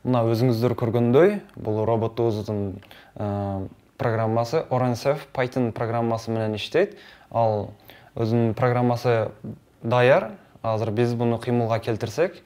Мына өзіңіздер көргөндөй, бұл роботыбыздын программасы OrangeSF Python программасы менен иштейт. Ал өзүнүн программасы даяр. Азыр биз буну кыймылга келтирсек,